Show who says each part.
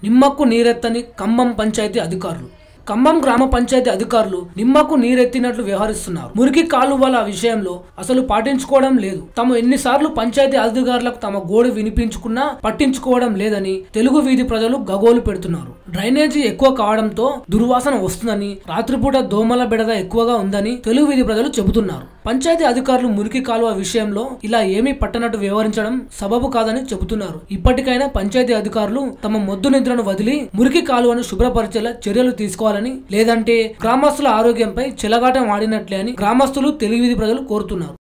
Speaker 1: నిమ్మకు నీరెత్తని ఖమ్మం పంచాయతీ అధికారులు. ఖమ్మం గ్రామ పంచాయతీ అధికారులు నిమ్మకు నీరెత్తినట్లు వ్యవహరిస్తున్నారు. మురికి కాలువల విషయంలో అసలు పాటించుకోవడం లేదు. తాము ఎన్నిసార్లు పంచాయతీ అధికారులకు తమ గోడు వినిపించుకున్నా పట్టించుకోవడం లేదని తెలుగు వీధి ప్రజలు గగోలు పెడుతున్నారు. డ్రైనేజీ ఎక్కువ కావడంతో దుర్వాసన వస్తుందని, రాత్రిపూట దోమల బెడద ఎక్కువగా ఉందని తెలుగు వీధి ప్రజలు చెబుతున్నారు. పంచాయతీ అధికారులు మురికి కాలువ విషయంలో ఇలా ఏమీ పట్టనట్టు వ్యవహరించడం సబబు కాదని చెబుతున్నారు. ఇప్పటికైనా పంచాయతీ అధికారులు తమ మొద్దు నిద్రను వదిలి మురికి కాలువను శుభ్రపరిచేలా చర్యలు తీసుకోవాలని, లేదంటే గ్రామస్తుల ఆరోగ్యంపై చెలగాటం ఆడినట్లే అని గ్రామస్తులు తెలుగు వీధి ప్రజలు కోరుతున్నారు.